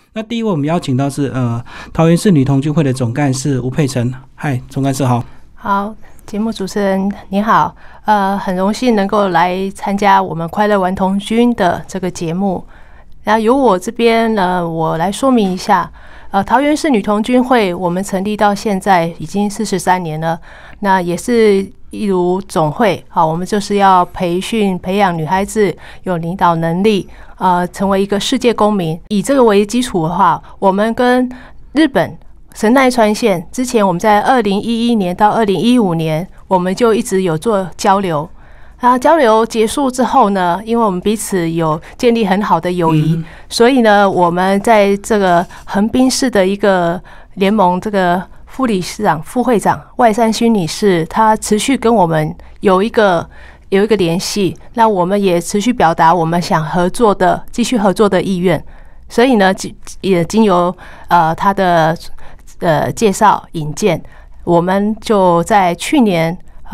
那第一位我们邀请到是桃园市女童军会的总干事吴佩岑。嗨，总干事好。 好，节目主持人你好，很荣幸能够来参加我们快乐玩童军的这个节目。然后由我这边呢，我来说明一下。桃园市女童军会我们成立到现在已经43年了，那也是一如总会，好，我们就是要培养女孩子有领导能力，成为一个世界公民。以这个为基础的话，我们跟日本神奈川县之前我们在2011年到2015年，我们就一直有做交流。交流结束之后呢，因为我们彼此有建立很好的友谊，所以呢，我们在这个横滨市的一个联盟，这个副理事长、副会长外山薰女士，她持续跟我们有一个联系，那我们也持续表达我们想继续合作的意愿。所以呢，也经由她的介绍引荐，我们就在去年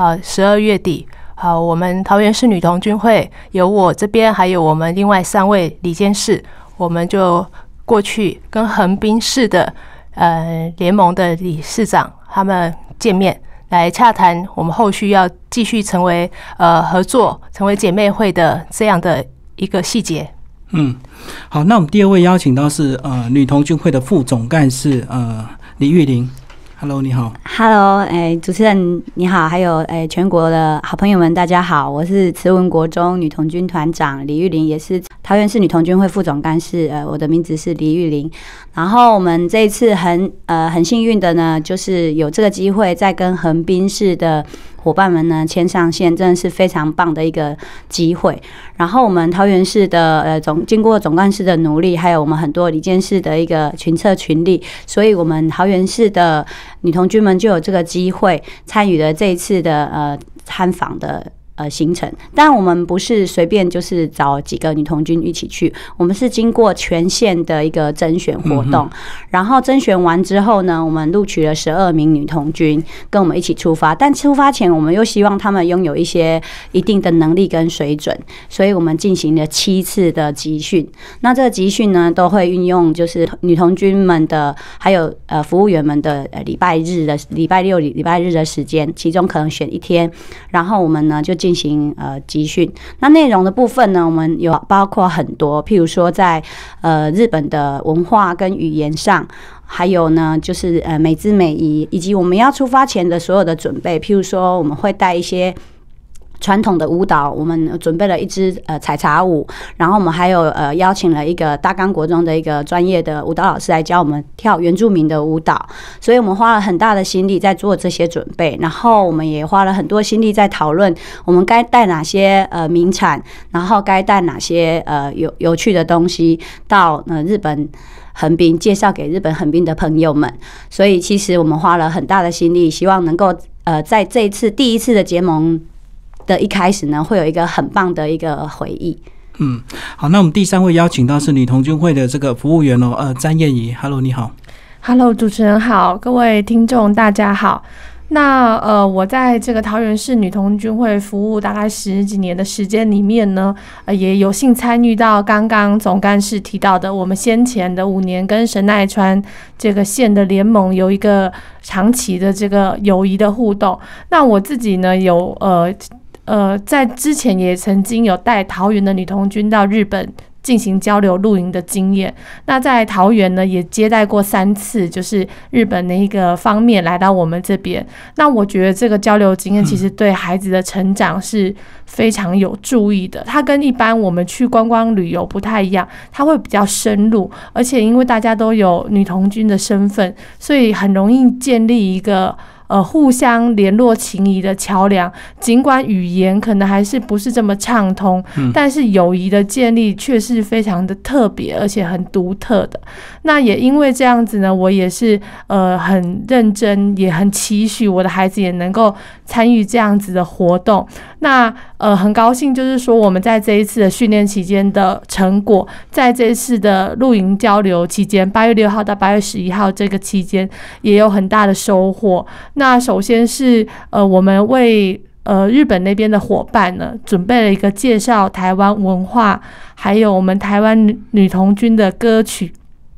12月底。好，我们桃园市女童军会有我这边，还有我们另外3位理监事，我们就过去跟横滨市的联盟的理事长他们见面，来洽谈我们后续要继续成为合作，成为姐妹会的这样的一个细节。 好，那我们第二位邀请到是女童军会的副总干事李玉玲。Hello， 你好。 Hello， 主持人你好，还有全国的好朋友们，大家好，我是慈文国中女童军团长李玉玲，也是桃园市女童军会副总干事，我的名字是李玉玲。然后我们这一次很幸运的呢，就是有这个机会再跟横滨市的伙伴们呢牵上线，真的是非常棒的一个机会。然后我们桃园市的经过总干事的努力，还有我们很多理监事的一个群策群力，所以我们桃园市的女童军们就有这个机会参与了这一次的参访的行程。但我们不是随便就是找几个女童军一起去，我们是经过全县的一个甄选活动，然后甄选完之后呢，我们录取了12名女童军跟我们一起出发。但出发前我们又希望她们拥有一定的能力跟水准，所以我们进行了7次的集训。那这个集训呢，都会运用就是女童军们的还有服务员们的礼拜六礼拜日的时间，其中可能选1天，然后我们呢就进行集训。那内容的部分呢，我们有包括很多，譬如说在日本的文化跟语言上，还有呢就是美姿美仪，以及我们要出发前的所有的准备，譬如说我们会带一些传统的舞蹈，我们准备了一支采茶舞，然后我们还有邀请了一个大冈国中的一个专业的舞蹈老师来教我们跳原住民的舞蹈，所以我们花了很大的心力在做这些准备，然后我们也花了很多心力在讨论我们该带哪些名产，然后该带哪些有趣的东西到日本横滨，介绍给日本横滨的朋友们。所以其实我们花了很大的心力，希望能够在这一次第一次的结盟的一开始呢，会有一个很棒的一个回忆。 好，那我们第3位邀请到是女童军会的这个服务员詹燕仪。Hello， 你好。 Hello， 主持人好，各位听众大家好。那我在这个桃园市女童军会服务大概10几年的时间里面呢，也有幸参与到刚刚总干事提到的，我们先前的5年跟神奈川这个县的联盟有一个长期的这个友谊的互动。那我自己呢有在之前也曾经有带桃园的女童军到日本进行交流露营的经验。那在桃园呢，也接待过3次，就是日本的一个方面来到我们这边。那我觉得这个交流经验其实对孩子的成长是非常有注意的。它跟一般我们去观光旅游不太一样，它会比较深入，而且因为大家都有女童军的身份，所以很容易建立一个互相联络情谊的桥梁。尽管语言可能还是不是这么畅通，但是友谊的建立却是非常的特别，而且很独特的。那也因为这样子呢，我也是很认真，也很期许我的孩子也能够参与这样子的活动。那很高兴就是说我们在这一次的训练期间的成果，在这一次的露营交流期间，8月6号到8月11号这个期间也有很大的收获。那首先是我们为日本那边的伙伴呢准备了一个介绍台湾文化还有我们台湾女童军的歌曲，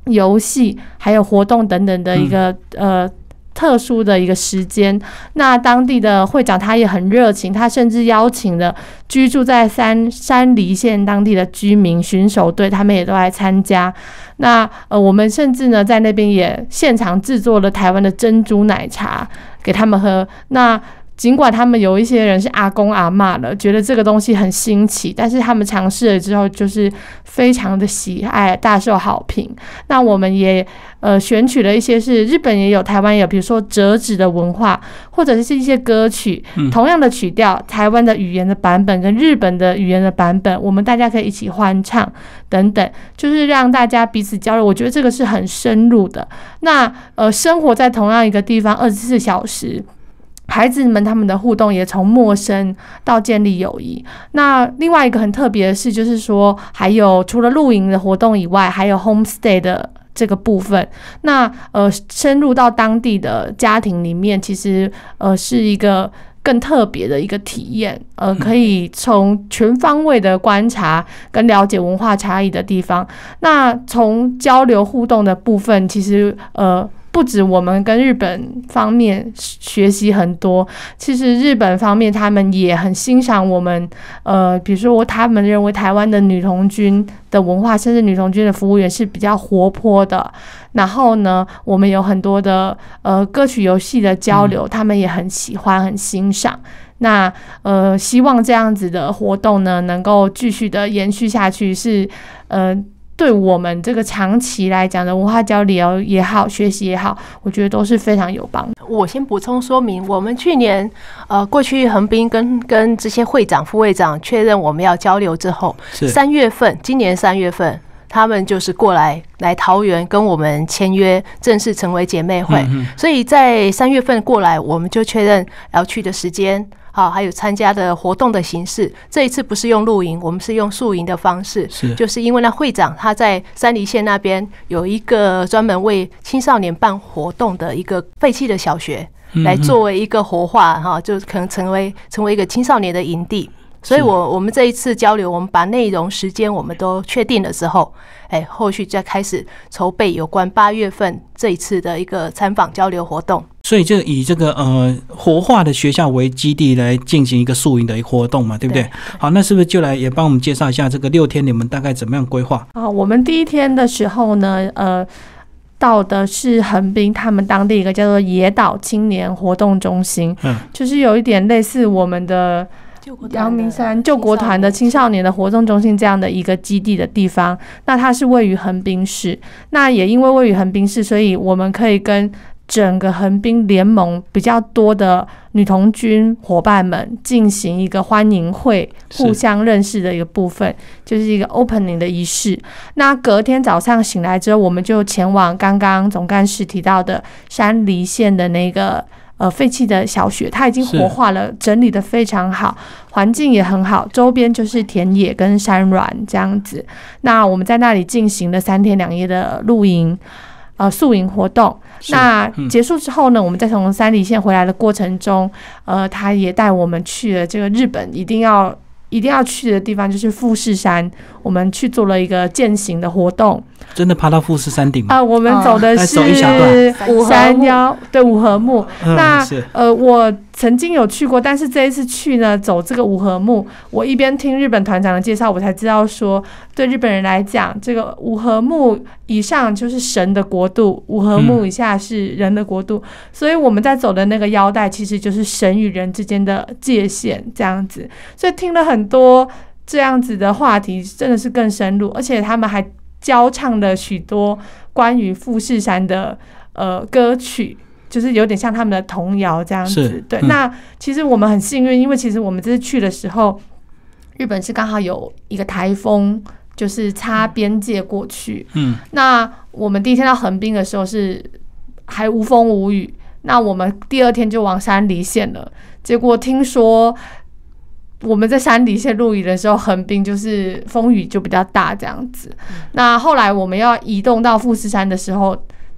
游戏还有活动等等的一个特殊的一个时间。那当地的会长他也很热情，他甚至邀请了居住在山梨县当地的居民巡守队，他们也都来参加。那我们甚至呢在那边也现场制作了台湾的珍珠奶茶给他们喝。那尽管他们有一些人是阿公阿嬷了，觉得这个东西很新奇，但是他们尝试了之后就是非常的喜爱，大受好评。那我们也选取了一些是日本也有台湾也有，比如说折纸的文化，或者是一些歌曲，同样的曲调，台湾的语言的版本跟日本的语言的版本，我们大家可以一起欢唱等等，就是让大家彼此交流。我觉得这个是很深入的。那生活在同样一个地方24小时，孩子们他们的互动也从陌生到建立友谊。那另外一个很特别的事就是说，还有除了露营的活动以外，还有 homestay 的这个部分。那深入到当地的家庭里面，其实是一个更特别的一个体验，可以从全方位的观察跟了解文化差异的地方。那从交流互动的部分，其实不止我们跟日本方面学习很多，其实日本方面他们也很欣赏我们，比如说他们认为台湾的女童军的文化，甚至女童军的服务员是比较活泼的。然后呢，我们有很多的歌曲游戏的交流，他们也很喜欢很欣赏。那希望这样子的活动呢能够继续的延续下去，是对我们这个长期来讲的文化交流也好，学习也好，我觉得都是非常有帮助。 我先补充说明，我们去年过去横滨跟这些会长、副会长确认我们要交流之后，3月份，今年3月份，他们就是过来桃园跟我们签约，正式成为姐妹会。所以在3月份过来，我们就确认要去的时间。还有参加的活动的形式，这一次不是用露营，我们是用宿营的方式，就是因为那会长他在山梨县那边有一个专门为青少年办活动的一个废弃的小学，来作为一个活化，就可能成为一个青少年的营地。所以我们这一次交流，我们把内容时间我们都确定了之后，后续再开始筹备有关8月份这一次的一个参访交流活动。 所以就以这个活化的学校为基地来进行一个宿营的一个活动嘛，对不对？好，那是不是就来也帮我们介绍一下这个6天你们大概怎么样规划？ 我们第一天的时候呢，到的是横滨他们当地一个叫做野岛青年活动中心，就是有一点类似我们的阳明山救国团的青少年的活动中心这样的一个基地的地方。那它是位于横滨市，那也因为位于横滨市，所以我们可以跟整个横滨联盟比较多的女童军伙伴们进行一个欢迎会，互相认识的一个部分，就是一个 opening 的仪式。那隔天早上醒来之后，我们就前往刚刚总干事提到的山梨县的那个废弃的小学，它已经活化了，整理得非常好，环境也很好，周边就是田野跟山峦这样子。那我们在那里进行了3天2夜的露营宿营活动。那结束之后呢，我们再从山梨县回来的过程中，他也带我们去了这个日本一定要去的地方，就是富士山。我们去做了一个健行的活动。 真的爬到富士山顶吗？ 我们走的是山腰，对，五合目。那我曾经有去过，但是这一次去呢，走这个五合目，我一边听日本团长的介绍，我才知道说，对日本人来讲，这个五合目以上就是神的国度，五合目以下是人的国度，所以我们在走的那个腰带其实就是神与人之间的界限这样子。所以听了很多这样子的话题，真的是更深入，而且他们还教唱了许多关于富士山的歌曲，就是有点像他们的童谣这样子。对，那其实我们很幸运，因为其实我们这次去的时候，日本是刚好有一个台风，就是擦边界过去。那我们第一天到横滨的时候是还无风无雨，那我们第2天就往山梨县了。结果听说我们在山梨县露营的时候，横滨就是风雨就比较大这样子。那后来我们要移动到富士山的时候，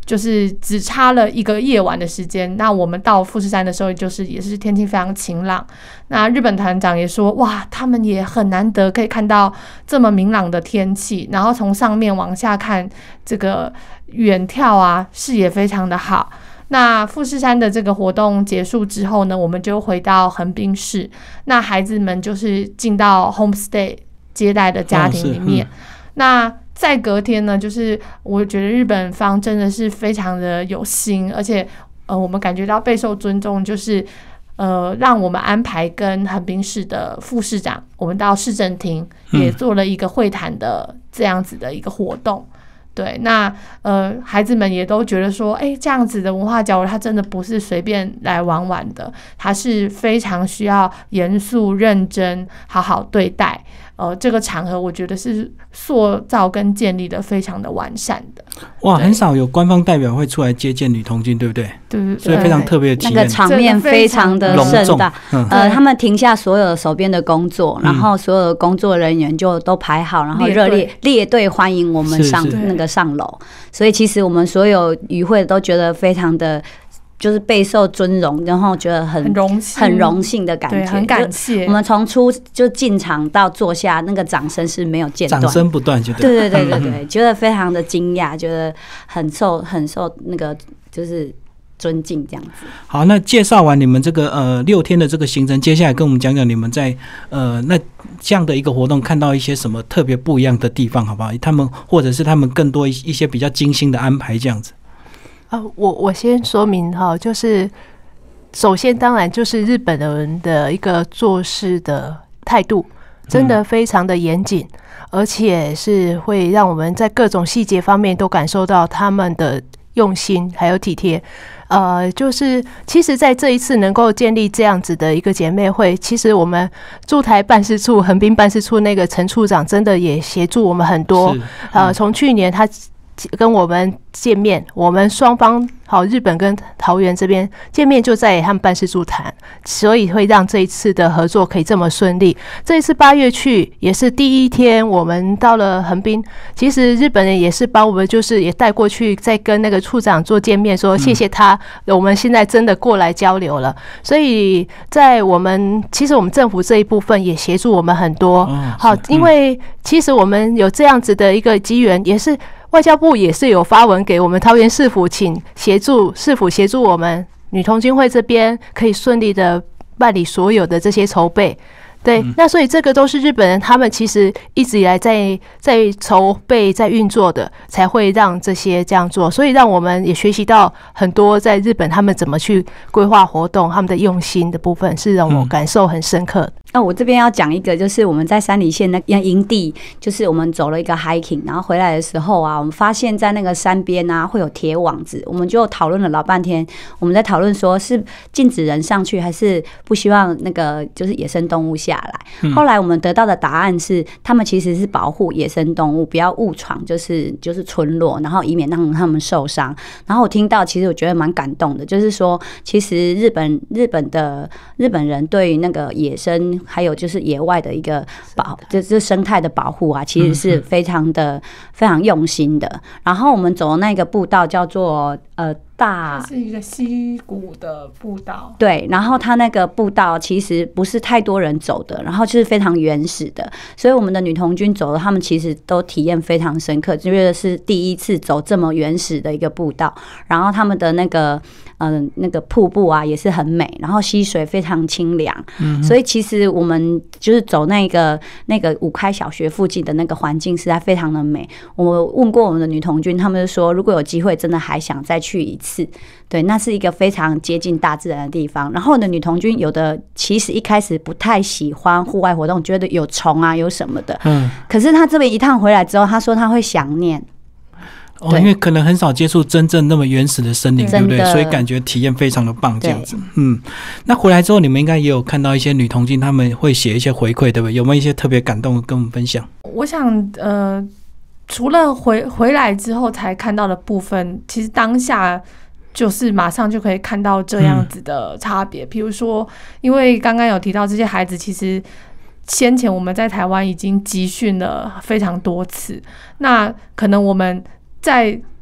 就是只差了一个夜晚的时间。那我们到富士山的时候，就是也是天气非常晴朗。那日本团长也说，哇，他们也很难得可以看到这么明朗的天气，然后从上面往下看这个远眺啊，视野非常的好。那富士山的这个活动结束之后呢，我们就回到横滨市，那孩子们就是进到 homestay 接待的家庭里面。那再隔天呢，就是我觉得日本方真的是非常的有心，而且我们感觉到备受尊重，就是让我们安排跟横滨市的副市长，我们到市政厅也做了一个会谈的这样子的一个活动。对，那孩子们也都觉得说，这样子的文化交流，它真的不是随便来玩玩的，它是非常需要严肃、认真、好好对待。这个场合我觉得是塑造跟建立的非常的完善的。 哇，很少有官方代表会出来接见女童军，对不对？ 对， 所以非常特别的体验， 那个场面非常的盛大。他们停下所有手边的工作，然后所有的工作人员就都排好，然后热烈列队欢迎我们上楼。所以其实我们所有与会都觉得非常的。就是备受尊荣，然后觉得很荣幸的感觉， 很感谢。 我们从就进场到坐下，那个掌声是没有间断， 掌声不断，就对，觉得非常的惊讶，觉得很受那个就是尊敬这样子。 好，那介绍完你们这个6天的这个行程，接下来跟我们讲讲你们在那这样的一个活动看到一些什么特别不一样的地方，好不好？他们或者是他们更多一些比较精心的安排这样子。 我先说明哈，就是首先当然就是日本人的一个做事的态度，真的非常的严谨，而且是会让我们在各种细节方面都感受到他们的用心还有体贴。就是其实在这一次能够建立这样子的一个姐妹会，其实我们驻台办事处横滨办事处那个陈处长真的也协助我们很多。从去年他跟我们见面，我们双方日本跟桃园这边见面就在他们办事处谈，所以会让这一次的合作可以这么顺利。这一次8月去也是第一天，我们到了横滨，其实日本人也是把我们就是也带过去，再跟那个处长做见面，说谢谢他，我们现在真的过来交流了。所以在其实我们政府这一部分也协助我们很多。因为其实我们有这样子的一个机缘，也是外交部也是有发文给我们桃园市府，请市府协助我们女童军会这边可以顺利的办理所有的这些筹备。对，那所以这个都是日本人他们其实一直以来在筹备在运作的，才会让这些这样做，所以让我们也学习到很多在日本他们怎么去规划活动，他们的用心的部分是让我感受很深刻的。 我这边要讲一个，就是我们在山梨县那营地，就是我们走了一个 hiking， 然后回来的时候啊，我们发现在那个山边啊会有铁网子，我们就讨论了老半天。我们在讨论说是禁止人上去，还是不希望那个就是野生动物下来。后来我们得到的答案是，他们其实是保护野生动物，不要误闯就是村落，然后以免让他们受伤。然后我听到，其实我觉得蛮感动的，就是说，其实日本人对于那个野生还有就是野外的一个就是生态的保护啊，其实是非常用心的。然后我们走的那个步道叫做它是一个溪谷的步道， 对，然后它那个步道其实不是太多人走的，然后就是非常原始的，所以我们的女童军走了，他们其实都体验非常深刻，觉得是第一次走这么原始的一个步道。然后他们的那个瀑布啊也是很美，然后溪水非常清凉，所以其实我们就是走那个五开小学附近的那个环境实在非常的美。我问过我们的女童军，他们就说如果有机会真的还想再去一次。对，那是一个非常接近大自然的地方。然后呢，女童军有的其实一开始不太喜欢户外活动，觉得有虫啊有什么的，可是她这边一趟回来之后，她说她会想念。 因为可能很少接触真正那么原始的森林，对不对？所以感觉体验非常的棒，这样子。那回来之后，你们应该也有看到一些女童军他们会写一些回馈，对不对？有没有一些特别感动的跟我们分享？ 我想，除了回来之后才看到的部分，其实当下就是马上就可以看到这样子的差别。比如说，因为刚刚有提到这些孩子，其实先前我们在台湾已经集训了非常多次，那可能我们在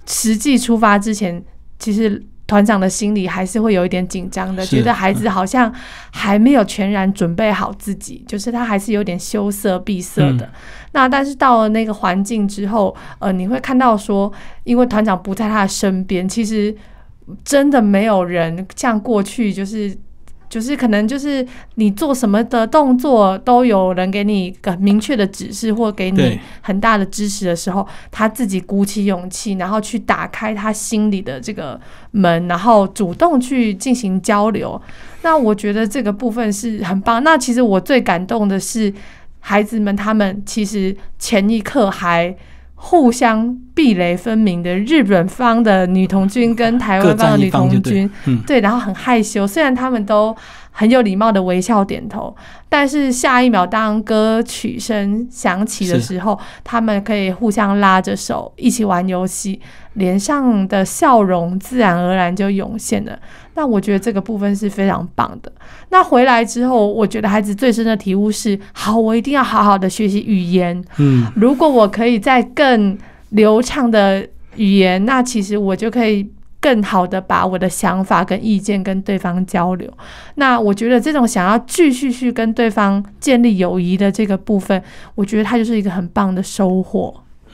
实际出发之前，其实团长的心里还是会有一点紧张的，觉得孩子好像还没有全然准备好自己，就是他还是有点羞涩闭塞的。那但是到了那个环境之后，你会看到说，因为团长不在他的身边，其实真的没有人像过去就是可能就是你做什么的动作都有人给你个明确的指示或给你很大的支持的时候，他自己鼓起勇气，然后去打开他心里的这个门，然后主动去进行交流。那我觉得这个部分是很棒。那其实我最感动的是孩子们，他们其实前一刻还互相壁垒分明的日本方的女童军跟台湾方的女童军，对，然后很害羞，虽然他们都很有礼貌的微笑点头，但是下一秒当歌曲声响起的时候，他们可以互相拉着手一起玩游戏，脸上的笑容自然而然就涌现了。那我觉得这个部分是非常棒的。那回来之后，我觉得孩子最深的体悟是，好，我一定要好好的学习语言。如果我可以在更流畅的语言，那其实我就可以更好的把我的想法跟意见跟对方交流。那我觉得这种想要继续去跟对方建立友谊的这个部分，我觉得它就是一个很棒的收获。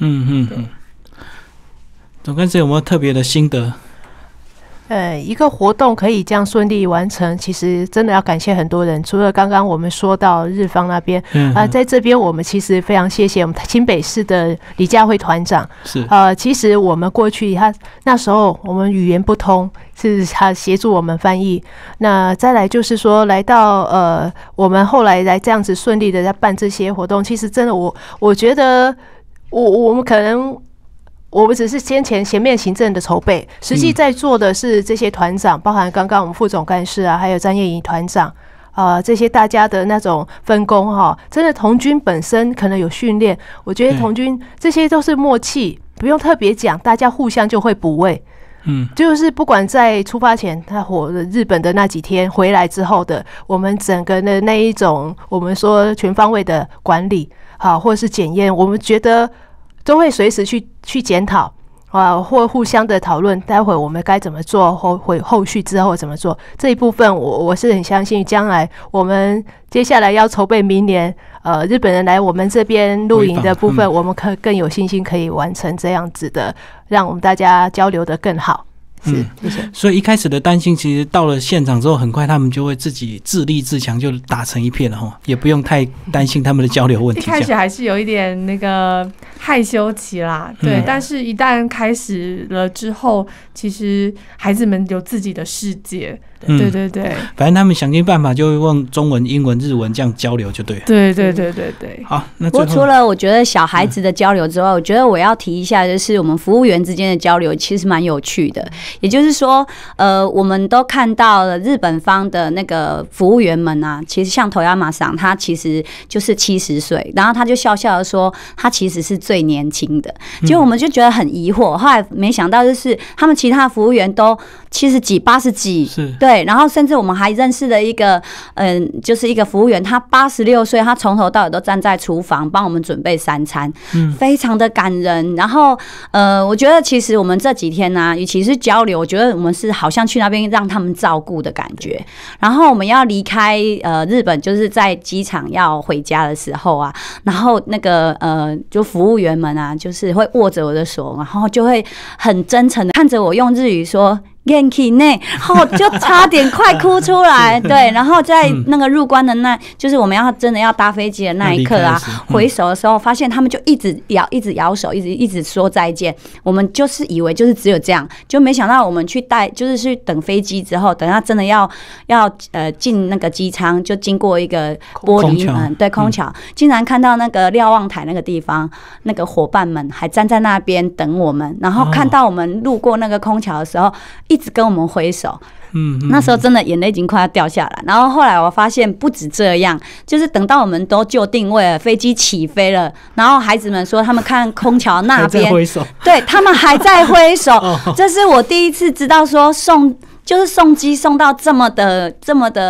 总干事有没有特别的心得？ 一个活动可以这样顺利完成，其实真的要感谢很多人。除了刚刚我们说到日方那边，在这边我们其实非常谢谢我们新北市的李佳慧团长。其实我们过去那时候我们语言不通，是他协助我们翻译。那再来就是说，来到我们后来来这样子顺利的在办这些活动，其实真的我觉得我们可能。我们只是前面行政的筹备，实际在做的是这些团长，包含刚刚我们副总干事啊，还有张叶颖团长，这些大家的那种分工哈，真的童军本身可能有训练，我觉得童军这些都是默契，不用特别讲，大家互相就会补位。就是不管在出发前，他日本的那几天回来之后的，我们整个的那一种，我们说全方位的管理，好，或者是检验，我们觉得。都会随时去检讨或互相的讨论，待会我们该怎么做，后续之后怎么做这一部分，我是很相信将来我们接下来要筹备明年日本人来我们这边露营的部分，我们更有信心可以完成这样子的，让我们大家交流的更好。谢谢。 所以一开始的担心，其实到了现场之后，很快他们就会自己自立自强，就打成一片了哈，也不用太担心他们的交流问题。 一开始还是有一点那个害羞期啦，对，但是一旦开始了之后，其实孩子们有自己的世界。对对对， 反正他们想尽办法就会用中文、英文、日文这样交流就对了。 对对对对对。 好，那不过除了我觉得小孩子的交流之外，我觉得我要提一下，就是我们服务员之间的交流其实蛮有趣的。也就是说，我们都看到了日本方的那个服务员们啊，其实像头亚马桑，他其实就是70岁，然后他就笑笑的说，他其实是最年轻的。结果我们就觉得很疑惑，后来没想到就是他们其他服务员都70几、80几，对。然后甚至我们还认识了一个，就是一个服务员，他86岁，他从头到尾都站在厨房帮我们准备3餐，非常的感人。然后，我觉得其实我们这几天呢，与其是交流，我觉得我们是好像去那边让他们照顾的感觉。然后我们要离开日本，就是在机场要回家的时候啊，然后那个就服务员们啊，就是会握着我的手，然后就会很真诚的看着我用日语说。元気ね，然后就差点快哭出来，对，然后在那个入关的就是我们要真的要搭飞机的那一刻啊，回首的时候，发现他们就一直摇手，一直说再见。我们就是以为就是只有这样，就没想到我们就是去等飞机之后，等他真的要进那个机舱，就经过一个玻璃门，对，空桥，竟然看到那个瞭望台那个地方，那个伙伴们还站在那边等我们，然后看到我们路过那个空桥的时候。一直跟我们挥手，那时候真的眼泪已经快要掉下来。然后后来我发现不止这样，就是等到我们都就定位了，飞机起飞了，然后孩子们说他们看空桥那边，对他们还在挥手，这是我第一次知道说送机送到这么的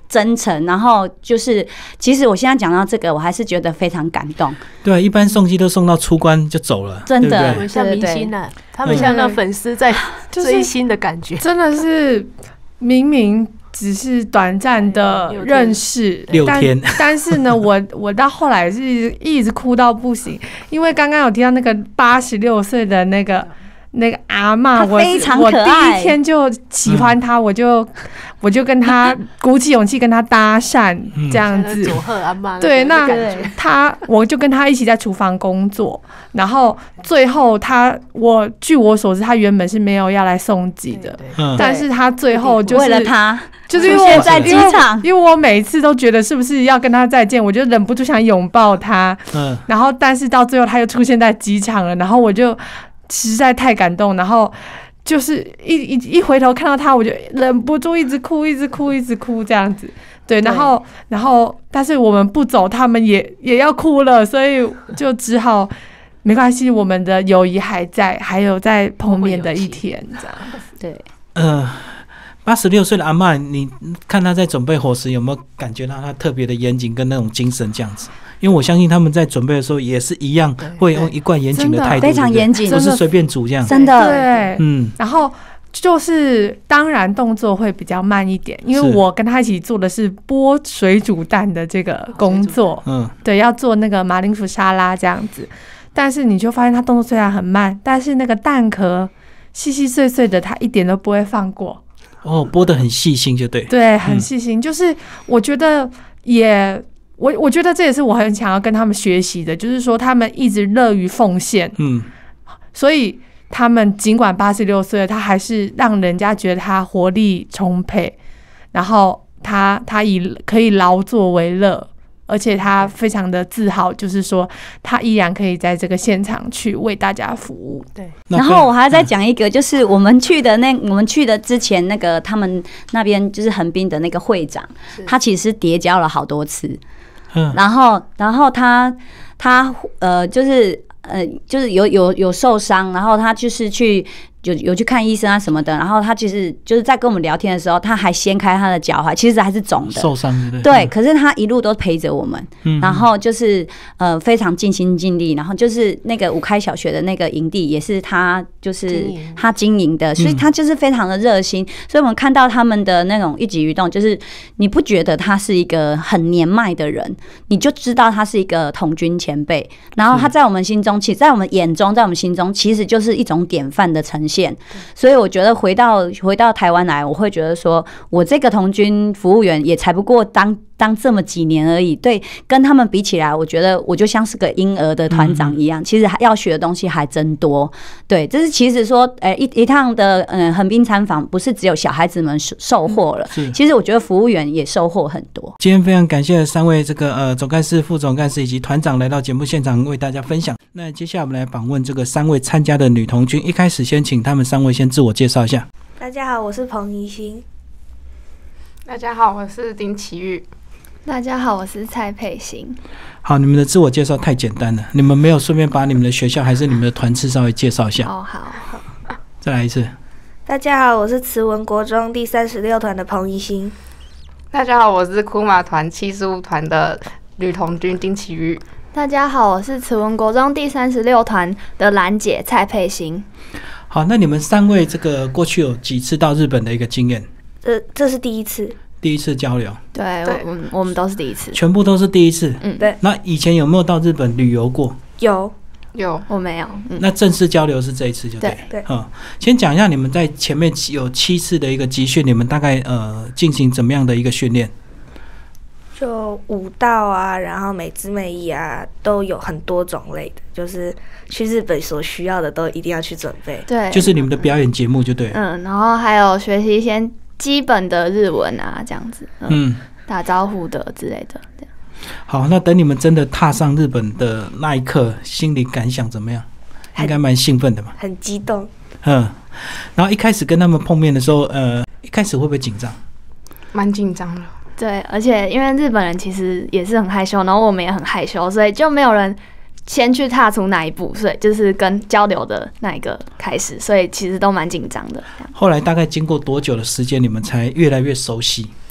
真诚，然后就是其实我现在讲到这个，我还是觉得非常感动。 对，一般送机都送到出关就走了， 真的， 他们像明星啊，他们像那粉丝在追星的感觉， 真的是明明只是短暂的认识 6天， 但是呢，我到后来是一直哭到不行，因为刚刚有提到那个86岁的那个阿嬷，我第一天就喜欢她，我就跟她鼓起勇气跟她搭讪，这样子。 佐贺阿嬷， 对，那我就跟她一起在厨房工作，然后最后据我所知，她原本是没有要来送机的，但是她最后就是为了她， 就是因为在机场， 因为我每次都觉得是不是要跟她再见，我就忍不住想拥抱她，然后但是到最后她又出现在机场了，然后我就实在太感动，然后就是一回头看到他，我就忍不住一直哭这样子。对，然后但是我们不走，他们也要哭了，所以就只好没关系，我们的友谊还在，还有再碰面的一天，这样。 对 ，86岁的阿嬷，你看她在准备伙食，有没有感觉到她特别的严谨跟那种精神这样子？因为我相信他们在准备的时候也是一样，会用一贯严谨的态度， 非常严谨， 不是随便煮这样。 真的， 对，然后就是当然动作会比较慢一点，因为我跟他一起做的是剥水煮蛋的这个工作，对，要做那个马铃薯沙拉这样子。但是你就发现他动作虽然很慢，但是那个蛋壳细细碎碎的，他一点都不会放过。 剥得很细心就对。 对，很细心，就是我觉得我觉得这也是我很想要跟他们学习的，就是说他们一直乐于奉献，所以他们尽管86岁了，他还是让人家觉得他活力充沛，然后他可以劳作为乐，而且他非常的自豪，就是说他依然可以在这个现场去为大家服务。对， 然后我还要再讲一个，就是我们去的之前那个他们那边就是横滨的那个会长，他其实跌跤了好多次。然后他就是有受伤，然后他就是有去看医生啊什么的，然后他其实就是在跟我们聊天的时候，他还掀开他的脚踝，其实还是肿的， 受伤对，可是他一路都陪着我们，然后就是非常尽心尽力，然后就是那个五开小学的那个营地也是他就是他经营的，所以他就是非常的热心，所以我们看到他们的那种一举一动，就是你不觉得他是一个很年迈的人，你就知道他是一个童军前辈，然后他在我们心中，在我们眼中，在我们心中，其实就是一种典范的呈现。所以我觉得回到台湾来，我会觉得说，我这个童军服务员也才不过当这么几年而已，对，跟他们比起来，我觉得我就像是个婴儿的团长一样，其实要学的东西还真多。对，这是其实说，一趟的横滨参访，不是只有小孩子们收获了，其实我觉得服务员也收获很多。 今天非常感谢3位这个总干事、副总干事以及团长来到节目现场为大家分享。那接下来我们来访问这个3位参加的女童军，一开始先请他们3位先自我介绍一下。 大家好，我是彭怡欣。 大家好，我是丁启玉。 大家好，我是蔡佩欣。 好，你们的自我介绍太简单了，你们没有顺便把你们的学校还是你们的团次稍微介绍一下。 好， 再来一次。 大家好，我是慈文国中第36团的彭怡欣。 大家好，我是库马团75团的女童军丁启玉。 大家好，我是慈文国中第36团的兰姐蔡佩欣。 好，那你们3位这个过去有几次到日本的一个经验？ 这是第一次。 第一次交流。 对，我们都是第一次。 全部都是第一次。 对。 那以前有没有到日本旅游过？ 有， 我没有。 那正式交流是这一次就对。 对。 先讲一下你们在前面有7次的一个集训，你们大概进行怎么样的一个训练？ 就舞蹈啊，然后美姿美仪啊，都有很多种类的，就是去日本所需要的都一定要去准备。 对， 就是你们的表演节目就对。 然后还有学习一些基本的日文啊，这样子。打招呼的之类的。 好，那等你们真的踏上日本的那一刻，心里感想怎么样？应该蛮兴奋的嘛。 很激动。 然后一开始跟他们碰面的时候，一开始会不会紧张？ 蛮紧张的。 对，而且因为日本人其实也是很害羞，然后我们也很害羞，所以就没有人先去踏出那一步，所以就是跟交流的那一个开始，所以其实都蛮紧张的。 后来大概经过多久的时间，你们才越来越熟悉？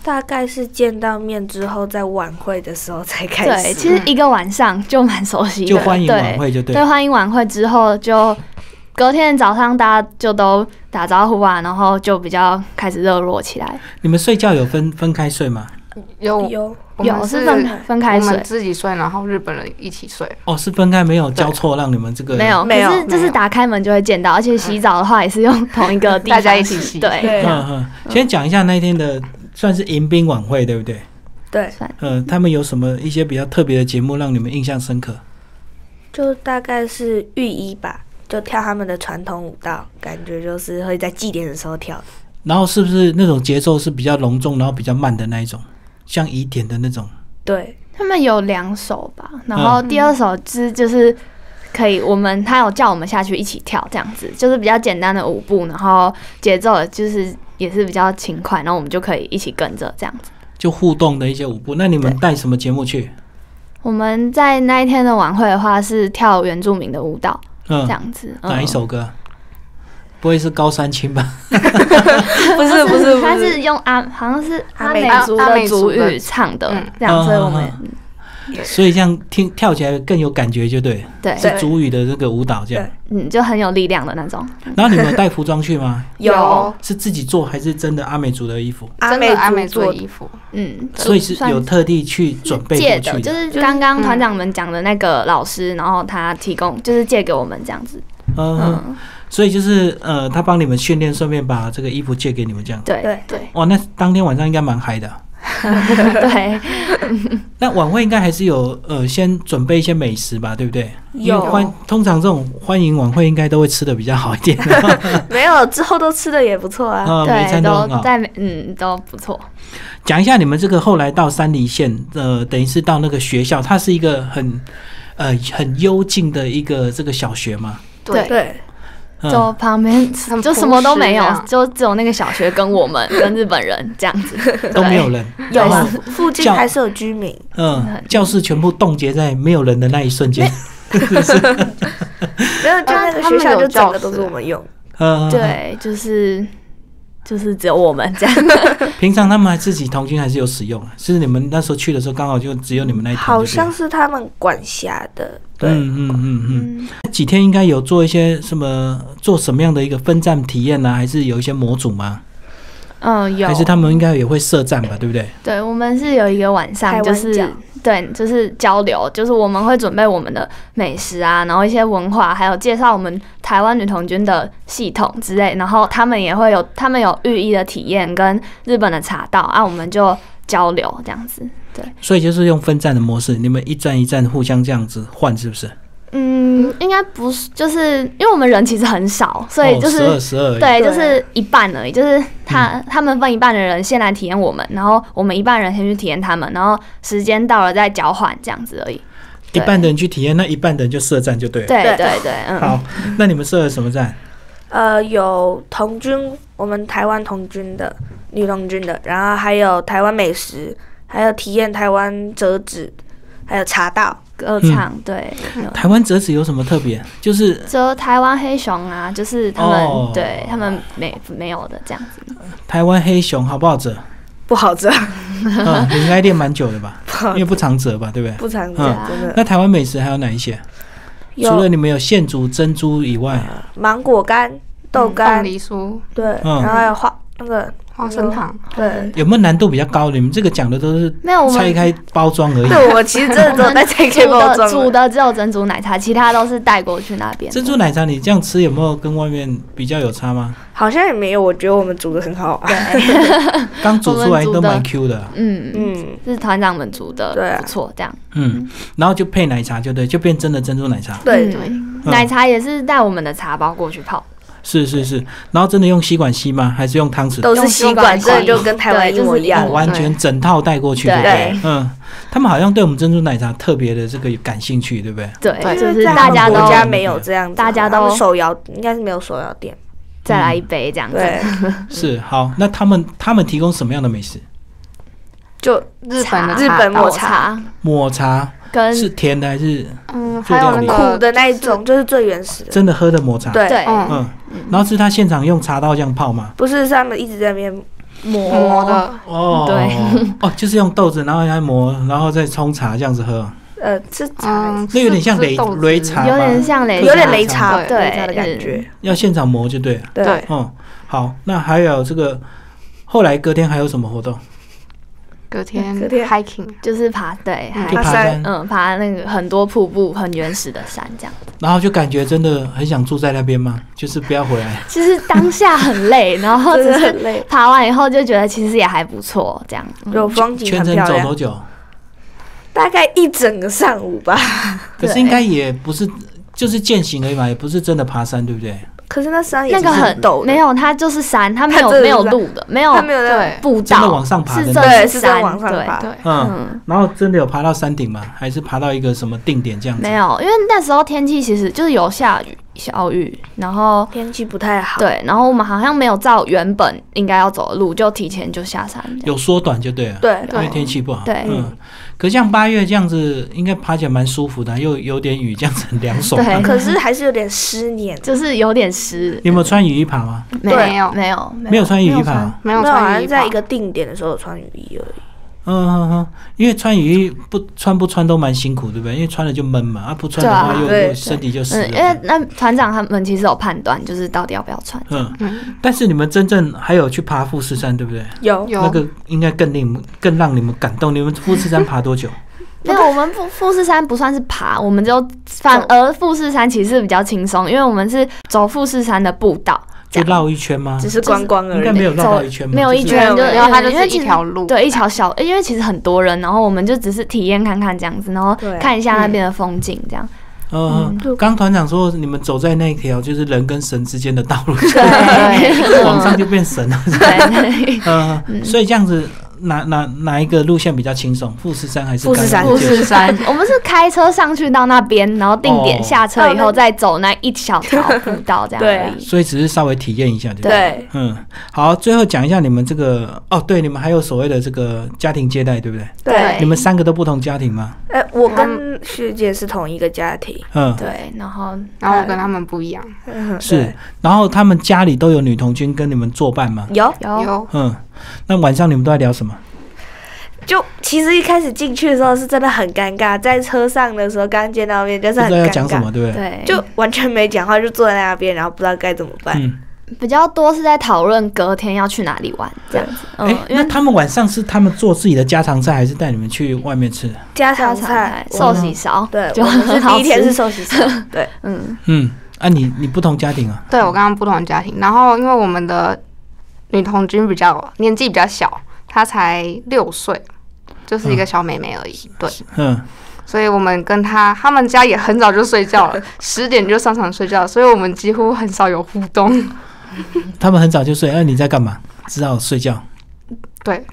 大概是见到面之后，在晚会的时候才开始。 对，其实一个晚上就蛮熟悉的， 就欢迎晚会就对。 对，欢迎晚会之后，就隔天早上大家就都打招呼啊，然后就比较开始热络起来。 你们睡觉有分开睡吗？ 有是分开睡， 我们自己睡，然后日本人一起睡。 哦，是分开，没有交错让你们这个没有，可是就是打开门就会见到，而且洗澡的话也是用同一个地方， 大家一起洗。 对， 先讲一下那天的算是迎宾晚会，对不对？ 对， 他们有什么一些比较特别的节目让你们印象深刻？ 就大概是浴衣吧，就跳他们的传统舞蹈，感觉就是会在祭典的时候跳的。 然后是不是那种节奏是比较隆重，然后比较慢的那一种，像仪典的那种？ 对， 他们有2首吧，然后第2首就是可以，他有叫我们下去一起跳，这样子就是比较简单的舞步，然后节奏就是也是比较轻快，然后我们就可以一起跟着这样子， 就互动的一些舞步。那你们带什么节目去？ 我们在那一天的晚会的话是跳原住民的舞蹈，这样子。 哪一首歌？不会是高山青吧？ 不是， 他是用好像是阿美族的族语唱的，这样，所以我们所以这样跳起来更有感觉，就对，是族语的这个舞蹈这样， 就很有力量的那种。 然后你们有带服装去吗？ 有， 是自己做还是真的阿美族的衣服？ 真的阿美族的衣服， 所以是有特地去准备过去的， 就是刚刚团长们讲的那个老师，然后他提供就是借给我们这样子。 所以就是他帮你们训练，顺便把这个衣服借给你们这样。 对。 哇，那当天晚上应该蛮嗨的。 对。 那晚会应该还是有先准备一些美食吧，对不对？ 有。 通常这种欢迎晚会应该都会吃的比较好一点。 没有，之后都吃的也不错啊。 每餐都很好。 都不错。 讲一下你们这个后来到山梨县，等于是到那个学校，它是一个很幽静的一个这个小学嘛。 对。 就旁边就什么都没有，就只有那个小学跟我们跟日本人这样子， 都没有人。 有附近还是有居民。 教室全部冻结在没有人的那一瞬间。 没有，就那个学校就整个都是我们用。 对，就是只有我们这样。 平常他们还自己童军还是有使用，是你们那时候去的时候刚好就只有你们那一团。 好像是他们管辖的。对， 几天应该有做一些做什么样的一个分站体验呢？还是有一些模组吗？ 有。 还是他们应该也会设站吧，对不对？ 对，我们是有一个晚上就是交流，就是我们会准备我们的美食啊，然后一些文化，还有介绍我们台湾女童军的系统之类，然后他们有浴衣的体验跟日本的茶道啊，我们就交流这样子。对， 所以就是用分站的模式，你们一站一站互相这样子换，是不是？ 应该不是，就是因为我们人其实很少，所以就是 12 对，就是一半而已。就是他们分一半的人先来体验我们，然后我们一半人先去体验他们，然后时间到了再交换这样子而已。 一半的人去体验，那一半的人就设站就对了。 对。 好，那你们设了什么站？ 有童军，我们台湾童军的女童军的，然后还有台湾美食，还有体验台湾折纸，还有茶道。 歌唱。对。 台湾折纸有什么特别？就是折台湾黑熊啊，就是他们对他们没有的这样子。 台湾黑熊好不好折？ 不好折。 你应该练蛮久的吧？因为不常折吧，对不对？ 不常折，真的。 那台湾美食还有哪一些？除了你们有现煮珍珠以外， 芒果干、豆干、 凤梨酥， 对，然后还有花生糖， 对。 有没有难度比较高？你们这个讲的都是拆开包装而已。 对，我其实真的只有在拆开包装。 煮的只有珍珠奶茶，其他都是带过去那边。 珍珠奶茶你这样吃有没有跟外面比较有差吗？ 好像也没有，我觉得我们煮的很好。 对， 刚煮出来都蛮 Q 的。 是团长们煮的， 对， 不错，这样。 然后就配奶茶，就变真的珍珠奶茶。 对， 奶茶也是带我们的茶包过去泡。 是，然后真的用吸管吸吗？还是用汤匙？ 都是吸管，这就跟台湾一模一样， 完全整套带过去，对不对？他们好像对我们珍珠奶茶特别的这个感兴趣，对不对？ 对，就是大家国家没有这样子， 大家都手摇应该是没有手摇店， 再来一杯这样子。 是好，那他们提供什么样的美食？ 就日本抹茶。是甜的还是还有苦的那一种，就是最原始的， 真的喝的抹茶。 对， 然后是他现场用茶刀这样泡吗？ 不是，他们一直在那边磨的哦， 对， 哦，就是用豆子，然后来磨，然后再冲茶这样子喝。 是茶， 那有点像擂茶吗， 有点像擂茶， 有点擂茶对擂茶的感觉。 要现场磨就对了。 对， 好，那还有这个后来隔天还有什么活动？ 隔天 hiking 就是爬山， 爬那个很多瀑布、很原始的山这样。 然后就感觉真的很想住在那边吗？就是不要回来。 其实当下很累，然后只是爬完以后就觉得其实也还不错，这样。 有风景很漂亮。 全程走多久？ 大概一整个上午吧。 可是应该也不是，就是健行而已嘛，也不是真的爬山，对不对？ 可是那山也那个很陡，没有，它就是山，它没有路的，没有步道， 真的往上爬的， 对，是在往上爬， 对， 然后真的有爬到山顶吗？还是爬到一个什么定点这样子？ 没有，因为那时候天气其实就是有下雨、小雨，然后天气不太好， 对，然后我们好像没有照原本应该要走的路，就提前就下山， 有缩短就对了， 对， 因为天气不好， 对， 可像8月这样子，应该爬起来蛮舒服的，又有点雨，这样子很凉爽。 对， 可是还是有点湿黏， 就是有点湿。 你有没有穿雨衣爬吗？ 没有穿雨衣爬， 没有穿雨衣， 在一个定点的时候有穿雨衣而已。 因为穿雨衣不穿都蛮辛苦，对不对？因为穿了就闷嘛，不穿的话又身体就湿了。 因为那团长他们其实有判断，就是到底要不要穿。 但是你们真正还有去爬富士山，对不对？ 有那个应该更让你们感动。你们富士山爬多久？ 没有，我们富士山不算是爬，我们就反而富士山其实比较轻松，因为我们是走富士山的步道。 就绕一圈吗？ 只是观光而已， 应该没有绕到一圈吗？ 没有一圈，就然后它就是一条路， 对，一条小，因为其实很多人，然后我们就只是体验看看这样子，然后看一下那边的风景这样。 刚团长说你们走在那条就是人跟神之间的道路， 对， 往上就变神了。 对， 所以这样子。哪一个路线比较轻松？富士山还是富士山？我们是开车上去到那边，然后定点下车以后再走那一小条步道这样而已。 所以只是稍微体验一下，对不对？ 好，最后讲一下你们这个对，你们还有所谓的这个家庭接待，对不对？ 对， 你们3个都不同家庭吗？ 我跟学姐是同一个家庭。 对，然后我跟他们不一样。 是，然后他们家里都有女童军跟你们作伴吗？ 有。 那晚上你们都在聊什么？ 就其实一开始进去的时候是真的很尴尬，在车上的时候刚见到面就是很尴尬，不知道要讲什么，对不对？ 就完全没讲话，就坐在那边，然后不知道该怎么办。 比较多是在讨论隔天要去哪里玩这样子。 因为他们晚上是他们做自己的家常菜，还是带你们去外面吃？ 家常菜， 寿喜烧。 对，我们是第一天是寿喜烧。对， 你不同家庭啊？ 对，我刚刚不同家庭，然后因为我们的女童军年纪比较小，她才6岁，就是一个小妹妹而已。对，所以我们跟他们家也很早就睡觉了，10点就上床睡觉，所以我们几乎很少有互动。 他们很早就睡，你在干嘛？知道睡觉。 对。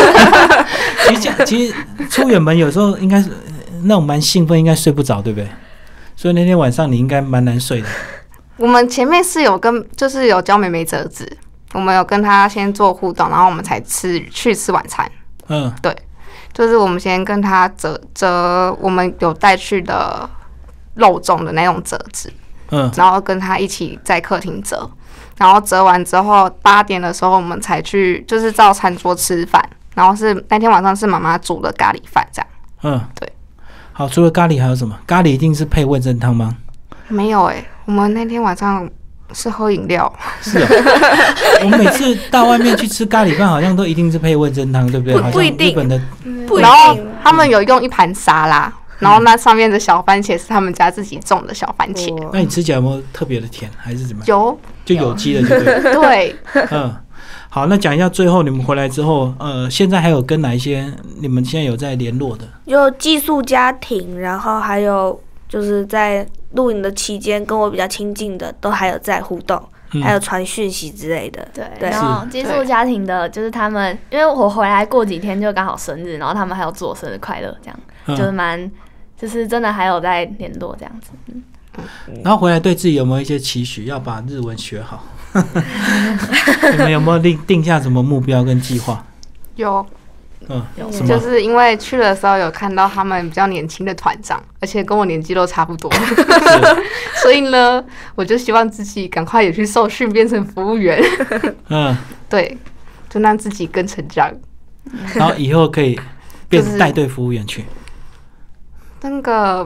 其实出远门有时候应该是那种蛮兴奋，应该睡不着，对不对？所以那天晚上你应该蛮难睡的。 我们前面是就是有教妹妹折纸，我们有跟她先做互动，然后我们才去吃晚餐。对，就是我们先跟她折我们有带去的肉粽的那种折纸，然后跟她一起在客厅折，然后折完之后8点的时候我们才去就是照餐桌吃饭，然后是那天晚上是妈妈煮的咖喱饭这样。对。 好，除了咖喱还有什么？咖喱一定是配味噌汤吗？ 没有我们那天晚上是喝饮料。 是我每次到外面去吃咖喱饭，好像都一定是配味噌汤，对不对？ 不一定。 日本的不一定。 然后他们有用一盘沙拉，然后那上面的小番茄是他们家自己种的小番茄。 那你吃起来有没有特别的甜，还是怎么样？ 有， 就有机的，对不对？ 对。好，那讲一下最后你们回来之后，现在还有跟哪一些你们现在有在联络的？ 有寄宿家庭，然后还有就是在露营的期间跟我比较亲近的，都还有在互动，还有传讯息之类的。 对，然后寄宿家庭的，就是他们，因为我回来过几天就刚好生日，然后他们还有祝我生日快乐，这样就是就是真的还有在联络这样子。 然后回来对自己有没有一些期许，要把日文学好？你们有没有定下什么目标跟计划？ 有，就是因为去的时候有看到他们比较年轻的团长，而且跟我年纪都差不多，所以呢，我就希望自己赶快也去受训，变成服务员。对， 就让自己更成长。 然后以后可以变带队服务员去。 那个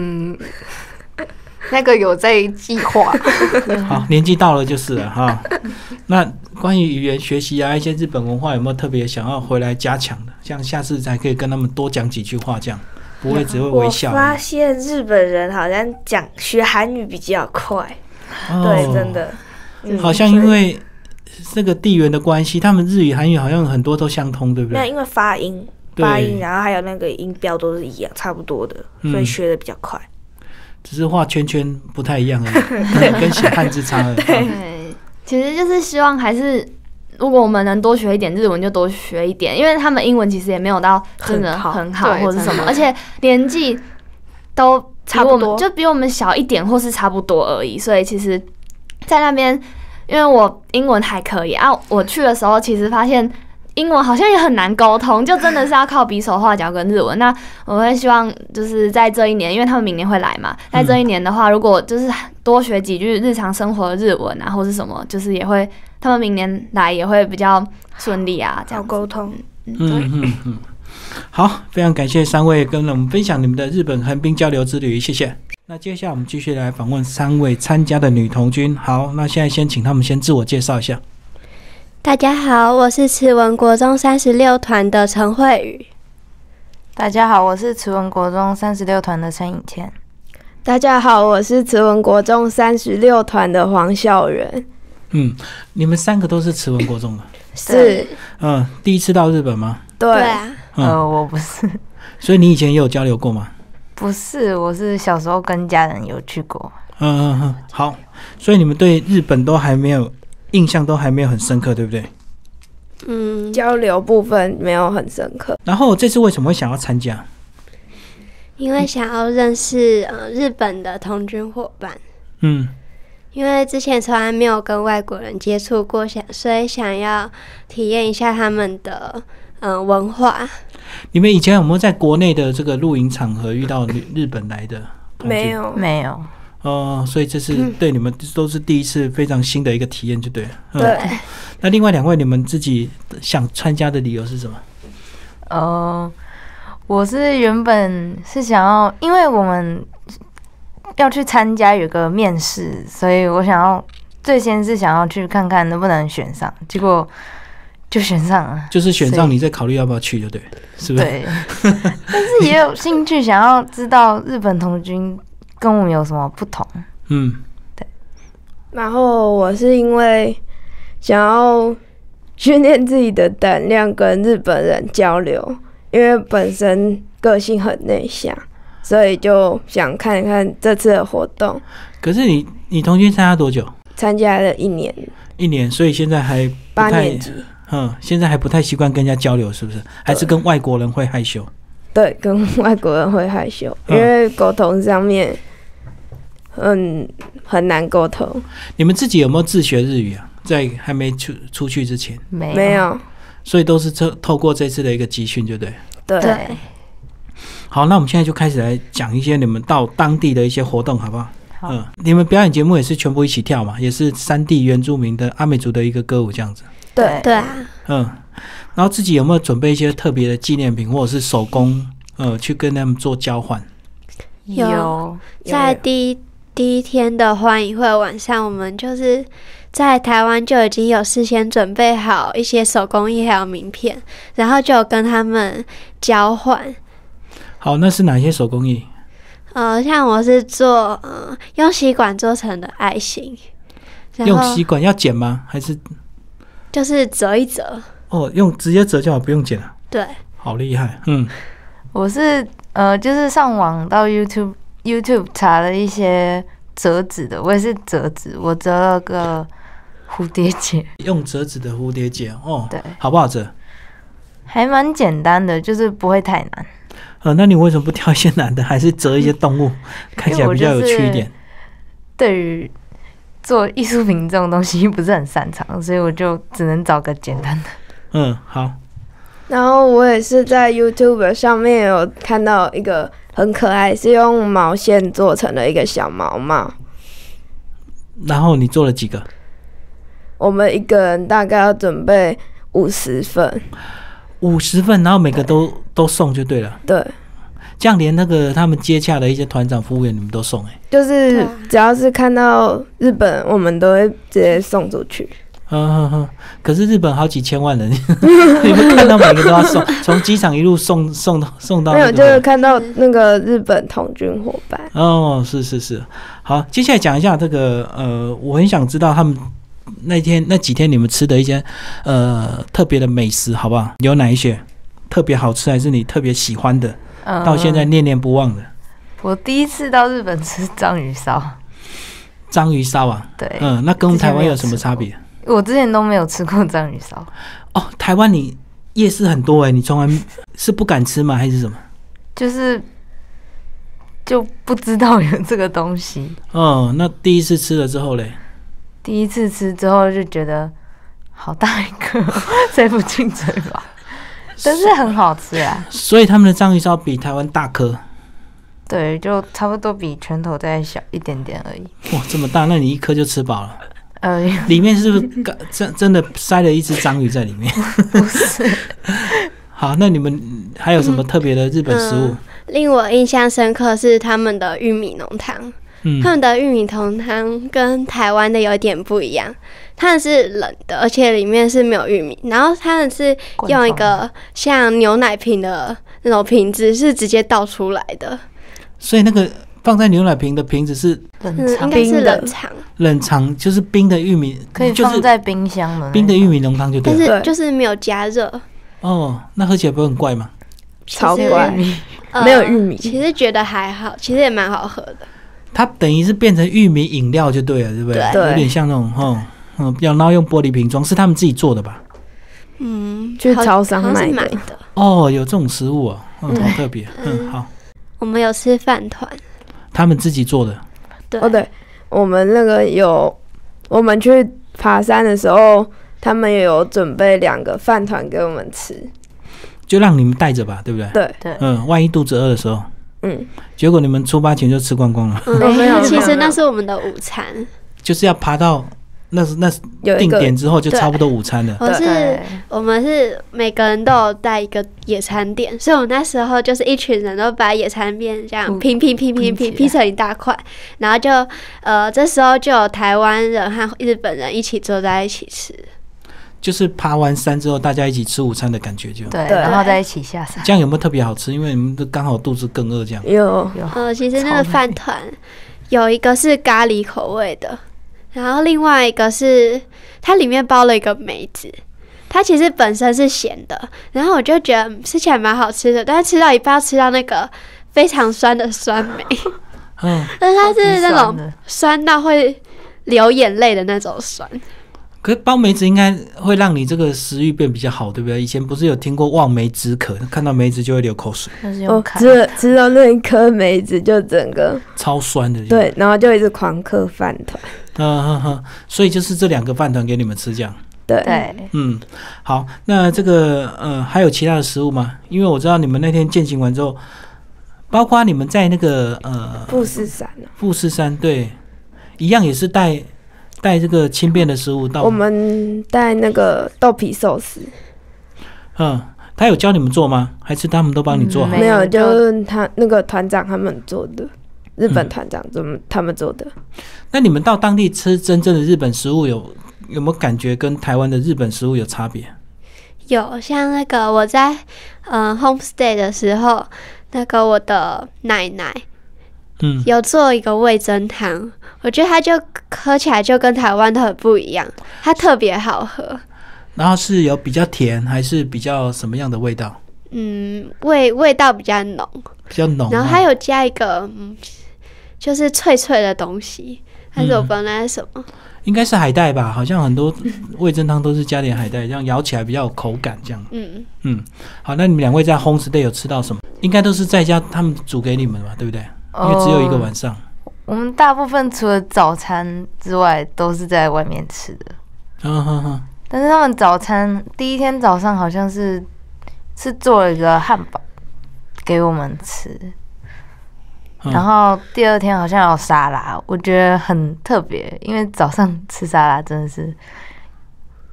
那个有在计划。 好，年纪到了就是了哈。那关于语言学习啊，一些日本文化有没有特别想要回来加强的？像下次才可以跟他们多讲几句话，这样不会只会微笑。 我发现日本人好像学韩语比较快，对，真的。 好像因为这个地缘的关系，他们日语、韩语好像很多都相通，对不对？ 那因为发音，然后还有那个音标都是一样，差不多的，所以学的比较快。 只是画圈圈不太一样而已，跟写汉字差了。 对，其实就是希望还是，如果我们能多学一点日文，就多学一点，因为他们英文其实也没有到真的很好或者是什么，而且年纪都差不多，就比我们小一点或是差不多而已。所以其实，在那边，因为我英文还可以啊，我去的时候其实发现。英文好像也很难沟通，就真的是要靠比手画脚跟日文。那我会希望就是在这一年，因为他们明年会来嘛，在这一年的话，如果就是多学几句日常生活的日文啊，或是什么，就是也会他们明年来也会比较顺利啊，这样沟通。 好，非常感谢3位跟我们分享你们的日本横滨交流之旅，谢谢。那接下来我们继续来访问3位参加的女童军。好，那现在先请他们先自我介绍一下。 大家好，我是慈文国中36团的陈慧宇。 大家好，我是慈文国中36团的陈颖倩。 大家好，我是慈文国中36团的黄孝元。 你们3个都是慈文国中的？ 是。 第一次到日本吗？ 对啊。 我不是。 所以你以前也有交流过吗？ 不是，我是小时候跟家人有去过。 好，所以你们对日本都还没有印象，都还没有很深刻，对不对？ 交流部分没有很深刻。 然后这次为什么会想要参加？ 因为想要认识日本的童军伙伴。因为之前从来没有跟外国人接触过，所以想要体验一下他们的文化。 你们以前有没有在国内的这个露营场合遇到日本来的童军？ 没有。 所以这是对你们都是第一次非常新的一个体验，就对了。 对。 那另外2位，你们自己想参加的理由是什么？ 我是原本是想要，因为我们要去参加有个面试，所以我最先是想要去看看能不能选上，结果就选上了。就是选上，你再考虑要不要去，就对，是不是？ 对。但是也有兴趣想要知道日本童军跟我们有什么不同。对。 然后我是因为想要训练自己的胆量，跟日本人交流，因为本身个性很内向，所以就想看看这次的活动。 可是你童军参加多久？ 参加了1年。 1年，所以现在还不太 8年级。 现在还不太习惯跟人家交流，是不是？还是跟外国人会害羞？ 对，跟外国人会害羞，因为沟通上面很难沟通。 你们自己有没有自学日语啊？在还没出去之前？ 没有。 所以都是透过这次的一个集训，对不对？ 对。 好，那我们现在就开始来讲一些你们到当地的一些活动，好不好？你们表演节目也是全部一起跳嘛？也是山地原住民的阿美族的一个歌舞这样子。 对啊。 然后自己有没有准备一些特别的纪念品或者是手工去跟他们做交换？ 有。在第一天的欢迎会晚上，我们就是在台湾就已经有事先准备好一些手工艺还有名片，然后就有跟他们交换。 好，那是哪些手工艺？ 像我是做用吸管做成的爱心。 用吸管要剪吗？还是就是折一折？ 用直接折就好，不用剪了。 对。 好厉害。 我是就是上网到 YouTube 查了一些折纸的，我也是折纸，我折了个蝴蝶结。用折纸的蝴蝶结对。 好不好折？ 还蛮简单的，就是不会太难。 那你为什么不挑一些难的，还是折一些动物，看起来比较有趣一点？ 对于做艺术品这种东西不是很擅长，所以我就只能找个简单的。 好。 然后我也是在 YouTube 上面有看到一个很可爱，是用毛线做成的一个小毛帽。 然后你做了几个？ 我们一个人大概要准备 50份 ，50份，然后每个都送就对了。 对， 这样连那个他们接洽的一些团长、服务员，你们都送就是只要是看到日本，我们都会直接送出去。 可是日本好几千万人，你们看到每个都要送，从机场一路送到没有，就是看到那个日本童军伙伴。 哦，是，好，接下来讲一下这个我很想知道他们那几天你们吃的一些特别的美食，好不好？有哪一些特别好吃，还是你特别喜欢的，到现在念念不忘的？ 我第一次到日本吃章鱼烧。 章鱼烧啊？ 对， 那跟台湾有什么差别？ 我之前都没有吃过章鱼烧。 哦，台湾你夜市很多你从来是不敢吃吗？还是什么？ 就不知道有这个东西。 那第一次吃了之后嘞？ 第一次吃之后就觉得好大一个，塞不进嘴巴，但是很好吃啊。 所以他们的章鱼烧比台湾大颗。 对，就差不多比拳头再小一点点而已。 哇，这么大，那你一颗就吃饱了？里面是不是真的塞了一只章鱼在里面？ 不是。 好，那你们还有什么特别的日本食物？ 令我印象深刻是他们的玉米浓汤。他们的玉米浓汤跟台湾的有点不一样，他们是冷的，而且里面是没有玉米，然后他们是用一个像牛奶瓶的那种瓶子，是直接倒出来的。 所以那个放在牛奶瓶的瓶子是应该是冷藏， 冷藏就是冰的玉米， 可以放在冰箱的冰的玉米浓汤就对了， 但是就是没有加热。 那喝起来不会很怪吗？ 超怪，没有玉米。 其实觉得还好，其实也蛮好喝的。 它等于是变成玉米饮料就对了，对不对？ 对， 有点像那种然后用玻璃瓶装，是他们自己做的吧？ 去超商买的。 有这种食物好特别。好。 我们有吃饭团， 他们自己做的。 对，我们那个我们去爬山的时候，他们也有准备2个饭团给我们吃， 就让你们带着吧，对不对？ 对， 万一肚子饿的时候，结果你们出发前就吃光光了。 没有，其实那是我们的午餐， 就是要爬到那定点之后就差不多午餐了。 我们是每个人都有带一个野餐垫，所以我们那时候就是一群人都把野餐垫这样拼成一大块，然后就这时候就有台湾人和日本人一起坐在一起吃， 就是爬完山之后大家一起吃午餐的感觉就对，然后再一起下山。 这样有没有特别好吃？因为你们都刚好肚子更饿这样。 有其实那个饭团有一个是咖喱口味的。然后另外一个是它里面包了一个梅子，它其实本身是咸的，然后我就觉得吃起来蛮好吃的，但是吃到一半吃到那个非常酸的酸梅，但是它是那种酸到会流眼泪的那种酸。 可是包梅子应该会让你这个食欲变比较好，对不对？以前不是有听过望梅止渴，看到梅子就会流口水。 吃到那一颗梅子就整个超酸的。 对，然后就一直狂嗑饭团。 所以就是这2个饭团给你们吃这样。 对， 好，那这个还有其他的食物吗？因为我知道你们那天践行完之后，包括你们在那个富士山对，一样也是带这个轻便的食物到。 我们带那个豆皮寿司。 他有教你们做吗？还是他们都帮你做好？ 没有，就是他那个团长他们做的，日本团长他们做的。 那你们到当地吃真正的日本食物有没有感觉跟台湾的日本食物有差别？ 有，像那个我在homestay 的时候，那个我的奶奶有做一个味噌汤，我觉得它就喝起来就跟台湾的很不一样，它特别好喝。 然后是有比较甜还是比较什么样的味道？ 味道比较浓，然后还有加一个就是脆脆的东西，但是我不知道那是什么。 应该是海带吧，好像很多味噌汤都是加点海带，这样咬起来比较有口感这样。好，那你们2位在 homestay 有吃到什么？应该都是在家他们煮给你们吧，对不对？因为只有1个晚上。 我们大部分除了早餐之外都是在外面吃的。但是他们早餐第一天早上好像是做了一个汉堡给我们吃，然后第2天好像有沙拉，我觉得很特别，因为早上吃沙拉真的是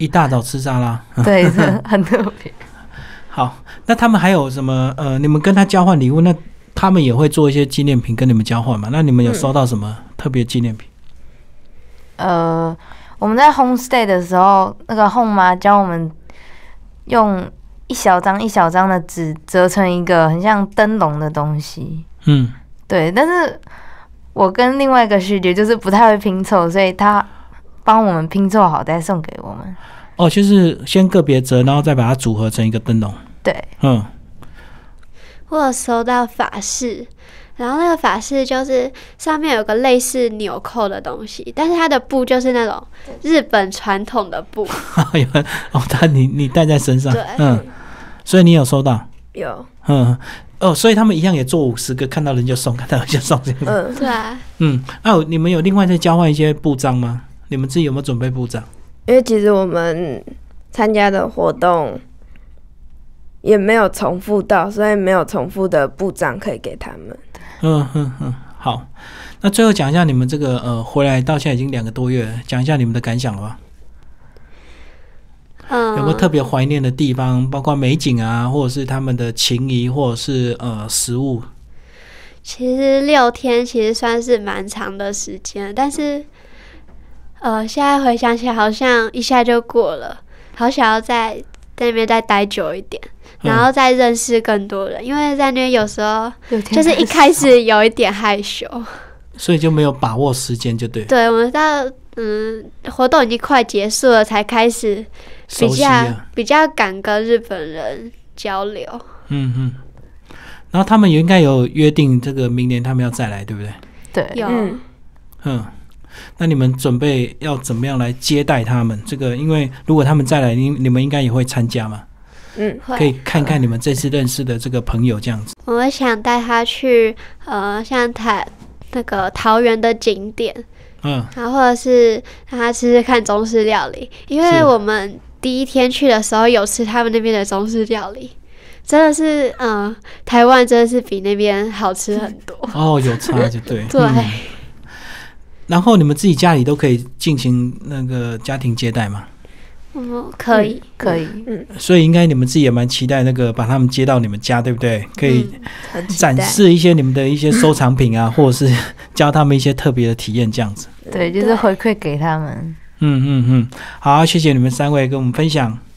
一大早吃沙拉， 对，很特别。 好，那他们还有什么？你们跟他交换礼物，那他们也会做一些纪念品跟你们交换嘛？那你们有收到什么特别纪念品？ 我们在 homestay 的时候，那个 home 妈教我们用一小张一小张的纸折成一个很像灯笼的东西。对，但是我跟另外一个学姐就是不太会拼凑，所以她帮我们拼凑好再送给我们。 哦，就是先个别折，然后再把它组合成一个灯笼。 对， 我有收到法式，然后那个法式就是上面有个类似纽扣的东西，但是它的布就是那种日本传统的布。 你戴在身上， 对， 所以你有收到？ 有， 所以他们一样也做50个，看到人就送，看到人就送这样子。 对啊， 你们有另外再交换一些布章吗？你们自己有没有准备布章？ 因为其实我们参加的活动也没有重复到，所以没有重复的布章可以给他们。 好，那最后讲一下你们这个回来到现在已经2个多月了，讲一下你们的感想了吧？有没有特别怀念的地方，包括美景啊，或者是他们的情谊，或者是食物？ 其实6天其实算是蛮长的时间，但是现在回想起来好像一下就过了，好想要在那边再待久一点，然后再认识更多人，因为在那边有时候就是一开始有一点害羞， 所以就没有把握时间就对。 对，我们到活动已经快结束了才开始比较敢跟日本人交流。 然后他们也应该有约定，这个明年他们要再来，对不对？ 对， 有。 那你们准备要怎么样来接待他们？这个因为如果他们再来，你们应该也会参加嘛？可以看看你们这次认识的这个朋友这样子。 我想带他去像那个桃园的景点，然后或者是让他吃吃看中式料理，因为我们第一天去的时候有吃他们那边的中式料理，真的是台湾真的是比那边好吃很多。 有差就对。 对。 然后你们自己家里都可以进行那个家庭接待吗？ 可以。 所以应该你们自己也蛮期待那个把他们接到你们家，对不对？可以展示一些你们的一些收藏品啊，或者是教他们一些特别的体验这样子。 对，就是回馈给他们。 好，谢谢你们3位跟我们分享。